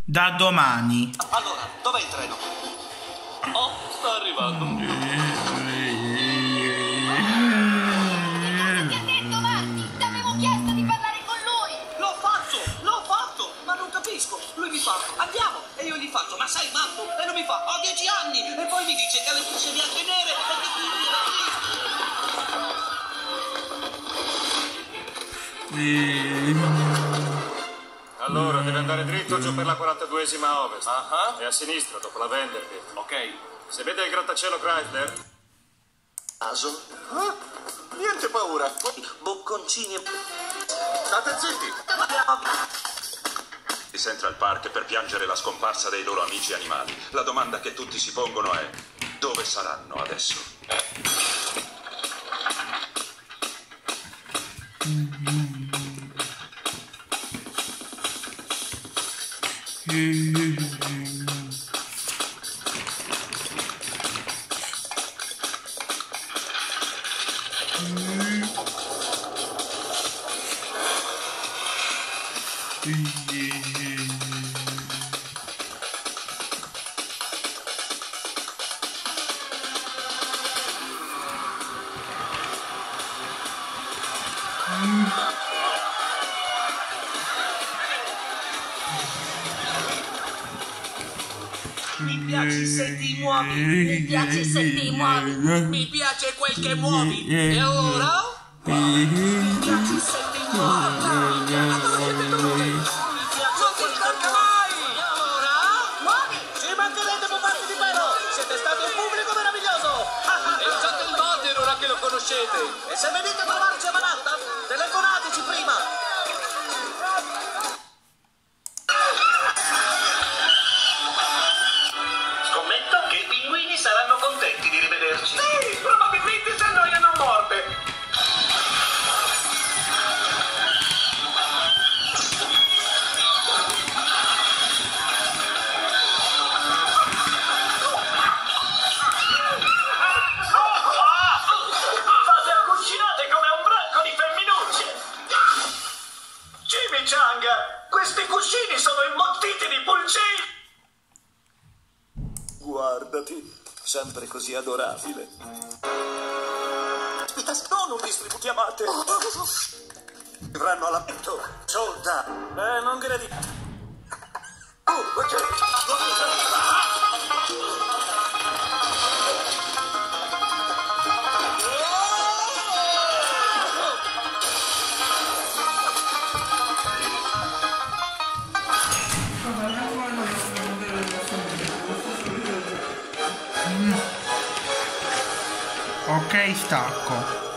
Da domani. Allora, dov'è il treno? Oh, sta arrivando. Ti ha detto, Marty? Ti avevo chiesto di parlare con lui. L'ho fatto, ma non capisco. Lui mi fa, andiamo, e io gli faccio, ma sei matto? E lui mi fa, ho 10 anni, e poi mi dice che ha le strisce bianche e nere, e che quindi Allora, deve andare dritto giù per la 42esima ovest. E a sinistra, dopo la Vanderbilt. Ok. Se vede il grattacielo Chrysler... Caso? Niente paura. Bocconcini e... State zitti. Di Central Park per piangere la scomparsa dei loro amici animali. La domanda che tutti si pongono è: dove saranno adesso? Mi piaci se ti muovi. Mi piace se ti muovi. Mi piace quel che muovi. E ora? Mi piaci se ti muovi. Non ti stanca mai. E ora? Muovi. Ci mancherete pupazzi di pelo. Siete stati un pubblico meraviglioso. E usate il Walter ora che lo conoscete. E se venite a trovarci a Manhattan, telefonateci prima. Scommetto che i pinguini saranno contenti di rivederci. Sì, probabilmente si annoiano a morte. Fate accuscinate come un branco di femminucce. Chimichanga, questi cuscini sono imbottiti di pulcini. Guardati, sempre così adorabile. Aspetta, non un chiamate. Verranno a letto. Solda. Non credi. Ok. Ok, stacco.